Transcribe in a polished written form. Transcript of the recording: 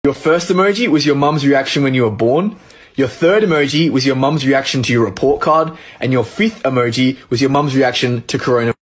Your first emoji was your mum's reaction when you were born. Your third emoji was your mum's reaction to your report card. And your fifth emoji was your mum's reaction to coronavirus.